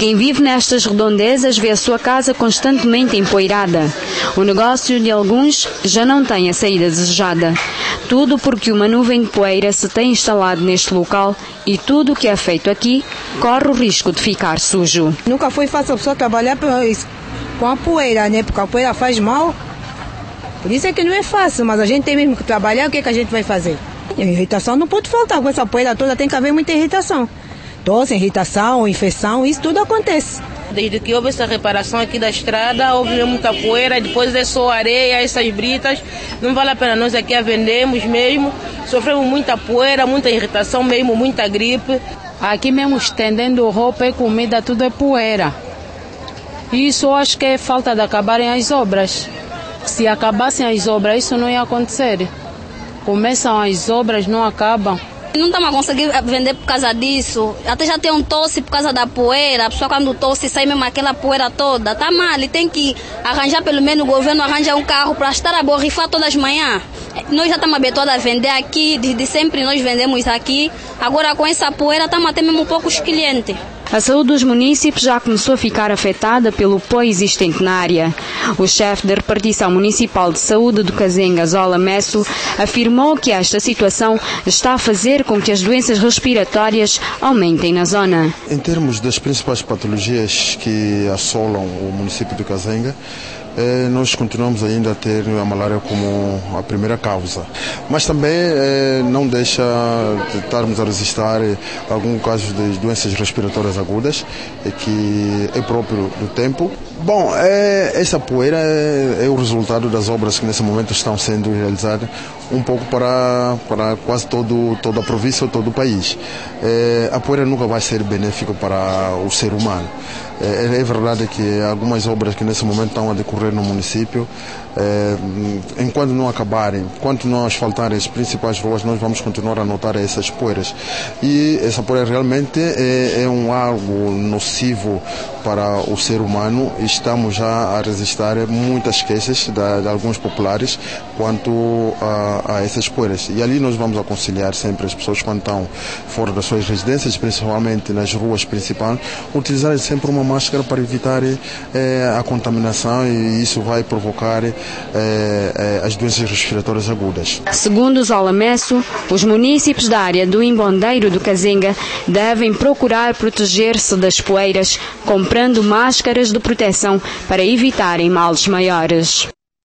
Quem vive nestas redondezas vê a sua casa constantemente empoeirada. O negócio de alguns já não tem a saída desejada. Tudo porque uma nuvem de poeira se tem instalado neste local e tudo o que é feito aqui corre o risco de ficar sujo. Nunca foi fácil a pessoa trabalhar com a poeira, né? Porque a poeira faz mal. Por isso é que não é fácil, mas a gente tem mesmo que trabalhar, o que é que a gente vai fazer? A irritação não pode faltar, com essa poeira toda tem que haver muita irritação. Tosse, irritação, infecção, isso tudo acontece. Desde que houve essa reparação aqui da estrada, houve muita poeira, depois é só areia, essas britas, não vale a pena, nós aqui a vendemos mesmo, sofremos muita poeira, muita irritação mesmo, muita gripe. Aqui mesmo estendendo roupa e comida, tudo é poeira. Isso eu acho que é falta de acabarem as obras. Se acabassem as obras, isso não ia acontecer. Começam as obras, não acabam. Não estamos a conseguir vender por causa disso. Até já tem um tosse por causa da poeira. A pessoa quando tosse sai mesmo aquela poeira toda. Tá mal, ele tem que arranjar, pelo menos o governo arranja um carro para estar a borrifar todas as manhãs. Nós já estamos habituados a vender aqui, desde sempre nós vendemos aqui. Agora com essa poeira estamos a ter mesmo poucos clientes. A saúde dos munícipes já começou a ficar afetada pelo pó existente na área. O chefe da repartição municipal de saúde do Cazenga, Zola Messo, afirmou que esta situação está a fazer com que as doenças respiratórias aumentem na zona. Em termos das principais patologias que assolam o município do Cazenga, nós continuamos ainda a ter a malária como a primeira causa. Mas também não deixa de estarmos a registrar algum caso de doenças respiratórias agudas, que é próprio do tempo. Bom, essa poeira é o resultado das obras que nesse momento estão sendo realizadas um pouco para quase toda a província ou todo o país. A poeira nunca vai ser benéfica para o ser humano. É verdade que algumas obras que nesse momento estão a decorrer no município, enquanto não acabarem, enquanto não asfaltarem as principais ruas, nós vamos continuar a notar essas poeiras. E essa poeira realmente é algo nocivo para o ser humano. Estamos já a registrar muitas queixas de alguns populares quanto a essas poeiras. E ali nós vamos aconselhar sempre as pessoas quando estão fora das suas residências, principalmente nas ruas principais, utilizarem sempre uma máscara para evitar a contaminação, e isso vai provocar as doenças respiratórias agudas. Segundo Zola Messo, os munícipes da área do Imbondeiro do Cazenga devem procurar proteger-se das poeiras, comprando máscaras de proteção para evitarem males maiores.